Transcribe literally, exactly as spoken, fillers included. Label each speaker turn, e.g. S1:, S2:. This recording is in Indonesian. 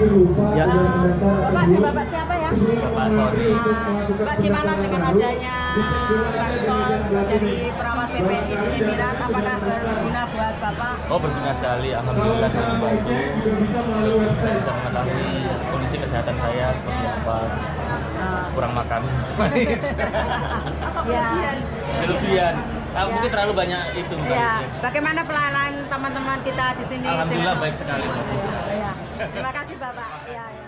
S1: Ya.
S2: Bapak, ini Bapak siapa ya?
S3: Bapak Sony.
S2: Nah, Bapak gimana dengan adanya bansos dari perawat B P N I di Emirat? Apakah berguna buat Bapak?
S3: Oh, berguna sekali. Alhamdulillah saya membantu. Terus saya bisa mengetahui kondisi kesehatan saya seperti apa. Kurang makan manis.
S2: Ya.
S3: Kelebihan. Ah,
S2: Ya.
S3: Mungkin terlalu banyak itu.
S2: Ya. Bagaimana pelayanan teman-teman kita di sini?
S3: Alhamdulillah baik sekali.
S2: Ya. Terima kasih Bapak. Ya, ya.